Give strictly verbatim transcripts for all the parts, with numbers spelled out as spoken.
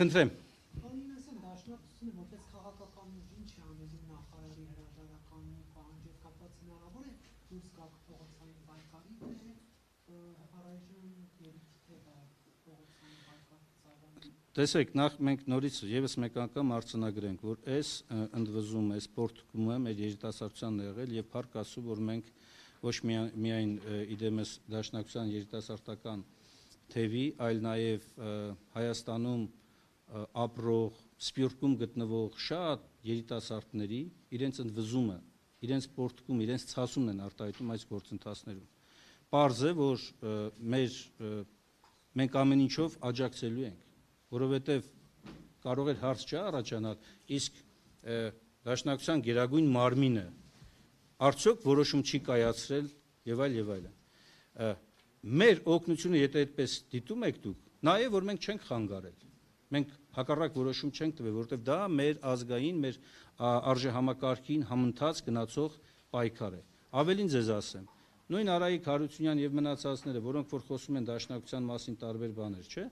Խնդրեմ։ Անինասն դաշնակցությունը որպես քաղաքական ուժ ինչ է անում նախարարի հրաժարականի պահանջով կապված հնարավոր է դուրս գալ փողոցային պայքարի թե առայժմ երիք թե փողոցային պայքարի ծավալի։ Տեսեք, նախ մենք նորից եւս մեկ անգամ արձանագրենք, որ այս ընդվզումը, այս պորտկումը մեր երիտասարդությանն է եղել եւ փառք Աստծո, որ մենք ոչ միայն իդեմս դաշնակցության երիտասարդական թևի, այլ նաեւ Հայաստանում ապրող, սպյուրքում գտնվող շատ երիտասարդների իրենց ընդվզումը, իրենց պորտկում, իրենց ցասումն են արտահայտում այս գործընթացներում։ Պարզ է, որ մեր մենք ամեն ինչով աջակցելու ենք, որովհետև կարող է հարց չէ առաջանալ, իսկ դաշնակցության գերագույն մարմինը արդյոք որոշում չի կայացրել եւ այլ եւ այլն։ Մեր օգնությունը, եթե այդպես դիտում եք դուք, նաեւ որ մենք չենք խանգարել, մենք հակառակ որոշում չենք տվել, որովհետև դա մեր ազգային, մեր արժեհամակարգին համընթաց գնացող պայքար է։ Ավելին ձեզ ասեմ, նույն Արայիկ Հարությունյան եւ մնացածները, որոնք որ խոսում են դաշնակցության մասին տարբեր բաներ, չէ՞,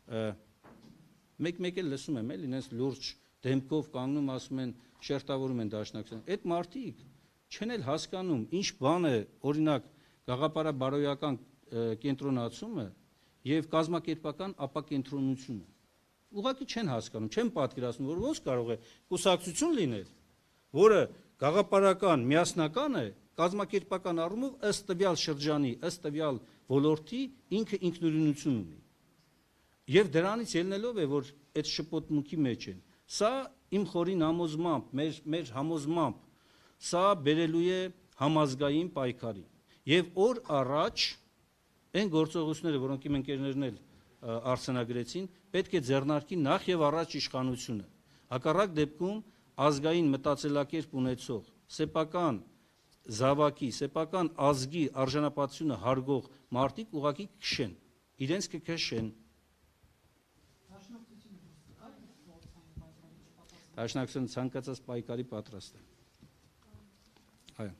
մեկ-մեկ էլ լսում եմ, էլի ինձ լուրջ դեմքով կանգնում ասում են, շերտավորում են դաշնակցության։ Այդ մարդիկ չեն էլ հասկանում, ինչ բան է, օրինակ, գաղափարաբարոյական կենտրոնացումը եւ կազմակերպական ապակենտրոնությունը։ Ուղղակի չեն հասկանում, չեն պատկերացնում, որ ոնց կարող է կուսակցություն լինել, որը գաղափարական, միասնական է, կազմակերպական առումով ըստ տվյալ շրջանի, ըստ տվյալ ոլորտի ինքը ինքնուրույնություն ունի։ Եվ դրանից ելնելով է, որ այդ շփոթմունքի մեջ են։ Սա իմ խորին համոզմամբ, մեր մեր համոզմամբ, սա բերելու է համազգային պայքարի։ Եվ օր առաջ այն գործողությունները, որոնք իմ ընկերներն էլ արձանագրեցին, պետք է ձեռնարկի նախ եւ առաջ իշխանությունը։ Հակառակ դեպքում ազգային մտածելակերպ ունեցող, սեփական զավակի, սեփական ազգի արժանապատվությունը հարգող մարդիկ ուղղակի կքշեն, իրենց կքշեն։ Դաշնակցությունը ցանկացած պայքարի պատրաստ է։ Այո։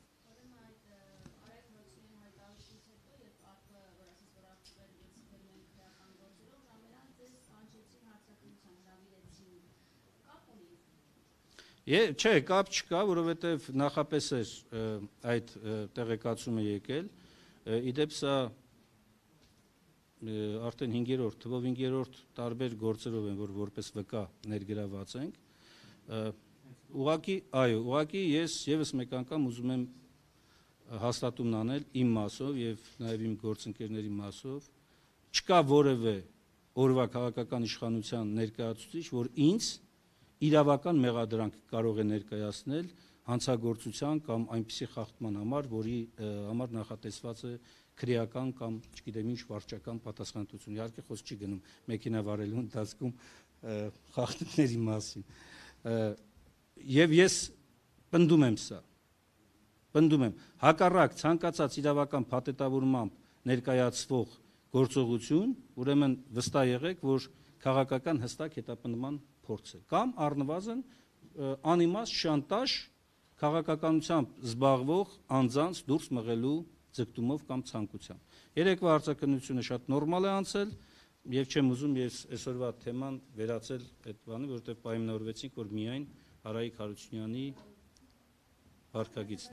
Չէ, կապ չկա, որովհետև նախապես էր այդ տեղեկացումը եկել, իդեպ սա արդեն հինգերորդ, թվով հինգերորդ տարբեր գործերով են, որ որպես վկա ներգրաված ենք, ուղղակի, այո, ուղղակի ես եւս մեկ անգամ ուզում եմ հաստատումն անել իմ մասով եւ նաեւ իմ գործընկերների մասով, չկա որևէ օրվա քաղաքական իշխանության ներկայացուցիչ, որ ինձ իրավական մեղադրանք կարող է ներկայացնել հանցագործության կամ այնպիսի խախտման համար, որի համար նախատեսված է քրեական կամ չգիտեմ ինչ վարչական պատասխանատվություն։ Իհարկե խոսք չի գնում մեքենա վարելու ընթացքում խախտումների մասին։ Եվ ես պնդում եմ սա, պնդում եմ, հակառակ ցանկացած իրավական փաթեթավորմամբ ներկայացվող գործողություն, ուրեմն վստահ եղեք, որ քաղաքական հստակ հետապնդման փորձ է, կամ առնվազն անիմաստ շանտաժ քաղաքականությամբ զբաղվող անձանց դուրս մղելու ձգտումով կամ ցանկությամբ։ Երեկվա արձակնությունը շատ նորմալ է անցել եւ չեմ ուզում ես այսօրվա թեման վերացել այդ բանը, որովհետեւ պայմանավորվեցինք, որ միայն Արայիկ Հարությունյանի վարքագիծն